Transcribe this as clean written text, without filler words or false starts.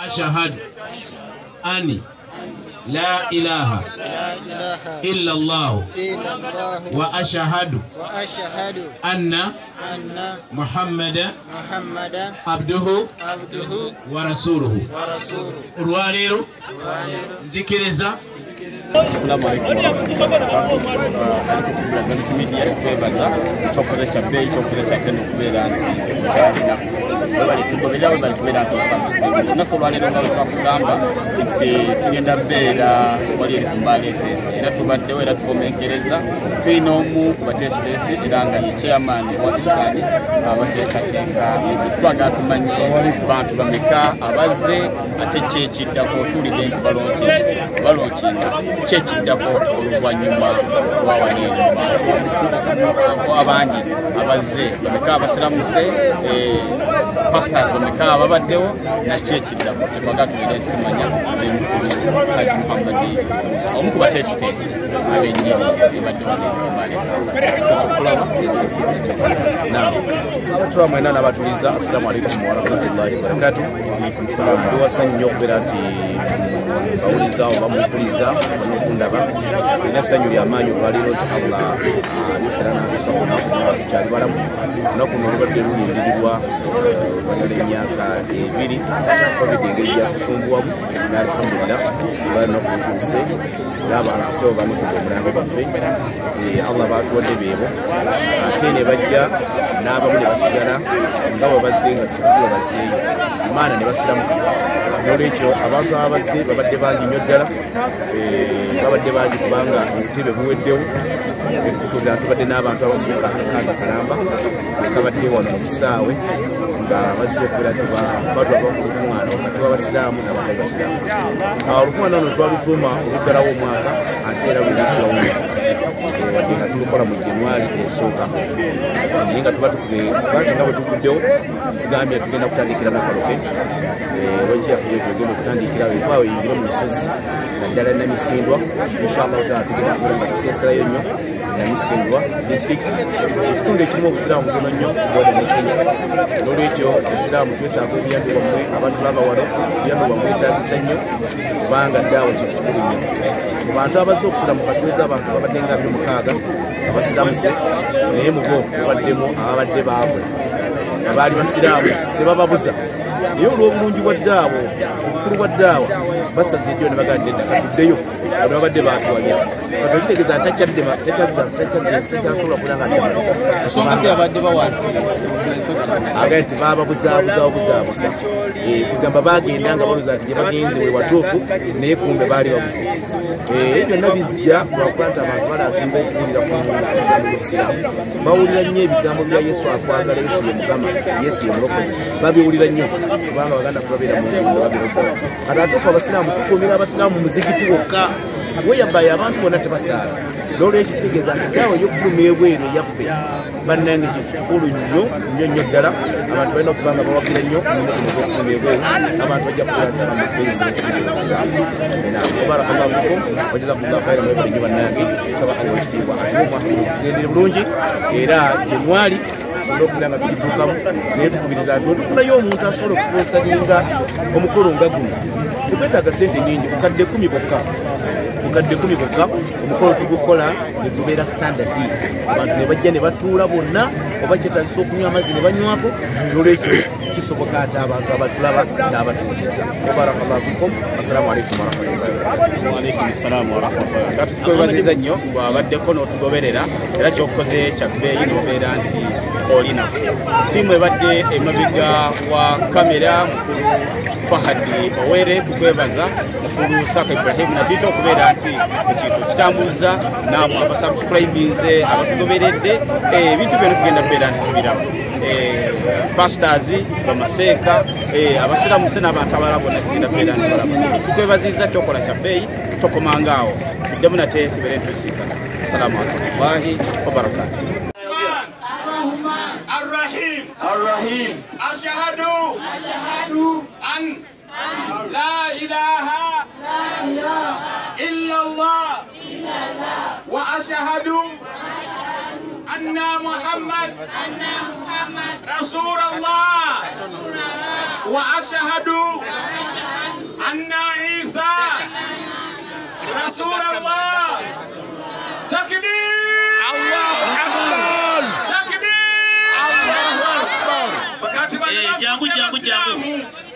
أشهد أني لا إله إلا الله وأشهد أن محمد عبده ورسوله الوالد ذكرزا. السلام عليكم ورحمة الله وبركاته. media twebaza chokoze cha bei chokoze cha tendo kubera anti bali tugobera bali kubera anti samsung na ko bali ndo twafugamba tugenda bera wali kumbale sese era tubadde era tukomenkereza twino mu kubatestesi iranga ni chairman wa Islam abateekateeka twaga tumanyi bantu bameka abaze ate kyekiddako tulide nti balonkinga kyekiddako oluvanyuma wawanene abangi abaze bameka abasiramuse pastors bameka ababaddewo nakyekiddamu twaga tulide nti tumanya Haji Muhammad Musa omu kubatestesi abenjiri ebadde bali abatula mwena n'abatuliza. Assalamu alaikum warahmatullahi wabarakatuh. Tuwasannyo okubeera nti bawuliza oba mukuliza banokundaba ina sanyu lya maanyi olwaleero nti Allah yosera n'atuusa ku lunaku nga tukyali balamu. Olunaku luno lubadde lulindirirwa banyala emyaka 2 covid engeri gyatusumbuwamu alhamdulillah olwa lunaku lutuuse era abantu sebo banokudde omulambo baffe Allah baatuwadde beebo ate ne bajja n'abamu ne basigala nga bwe bazze nga sifuwe bazzeeyo maana ne basiramuka. Nolwekyo abantu abazze babadde bangi nnyo ddala babadde bangi kubanga obutebe buweddewo tusuubira tubadde n'abantu abasooka akakaaga kalamba kabadde wano mu kisaawe nga bazze okubeera nti badwa bakulukumwana wakati w'abasiraamu n'abatali basiraamu. Olukumwana ono twalutuuma oluddalawo omwaka ate era lweriddwawo wadde nga tulukola mu January esooka naye nga tuba tukubye nga bwe tuguddewo tugambye tugenda kutandikira nakaloke wenkyafube tugenda okutandikira wevaawe yingire mu lusozi naddala namisindwa inshallah taala tugenda kukola nga tuseeserayo nnyo namisindwa district ekitundu ekirimu obusiraamu butono nnyo bwode ne Kenya. Nolwekyo abasiraamu twetaaga obuyambi bwammwe abantulaba wano obuyambi bwammwe bwetaagisa nnyo kubanga ddaawa kintu kikulu nnyo mu bantu abazze okusiramu katweza abantu babadde nga 26 abasiramuse naye mubo babaddemu ababadde baabwe abaali basiraamu ne bababuza naye olw'obulungi bwa ddaawo obukulu bwa ddaawa basaziddyo ne baganda edda katuddeyo bano babadde baatwalya katokitegeeza takyasobola kulanga abadde bawansi agaye nti bababuzaabuza kugamba bagenda nga balooza nti gye bagenze we watuufu naye kumbe baali babuze. Byonna bizijja lwakuba nti abantu balagimba okuwulira ku bigambo by'obusiraamu bawulira nnyo ebigambo bya Yesu akwagala Yesu ye Mukama Yesu ye Mulokozi babiwulira nnyo kubanga baganda fe babeera mu ngundo babirofa kati ate fe abasiraamu tukuumira abasiraamu mu muzigiti wokka weyabbayo abantu bonna tebasaala. Nolwekyo kitegeeza nti ddaawa ey'okufuluma ebweru eyaffe bannange kintu kikulu nnyo ddala abantu balina okuba nga bawagira nnyo okufuluma ebweru abantu bajja kukola nti barakallahu fikum wajazakumullahu khairan mwebale nnyo bannange saba Allah ekitiibwa atuma tugendere bulungi era January tusobole okubeera nga tugituukamu naye tukubiriza nti wetufunayo omuntu asobola okutuweesalinga omukolo nga guno tekwetaaga ssente nnyingi bukadde 10 bokka omukolo tugukola ne gubeera standard abantu ne bajja ne batuula bonna oba kyetaagisa okunywa amazzi ne banywako. Nolwekyo kisoboka ate abantu abatulaba n'abatuuliza. Barakallahu fikum. Assalamu alaikum warahmatullahi wabarakatuh. Wa alaikum assalam warahmatullahi wabarakatuh. Tukwebaziza nnyo bwabaddeko n'otugoberera era kyokoze kyatubeeyi n'obeera nti olina ttiimu ebadde emabega wa kamera mukulu Fahadi Owere tukwebaza mukulu Saka Ibrahim natito okubeera nti ekintu kitambuza namwe abasubscribinze abatugoberedde ebintu byonna tugenda kubeera nti tubiramu pastors bamaseeka abasiramuse n'abantu abalala bonna tugenda kubeera nti balaba. Tukwebaziza kyokola kya bbeeyi tokomangaawo tuddemu nate tubeere ntusinkana. Assalamu alaikum wabarakatuh. الرحيم أشهد أن لا إله إلا الله وأشهد أن محمد رسول الله وأشهد أن عيسى رسول الله. تكبير الله أكبر تكبير الله أكبر wakati wa jangu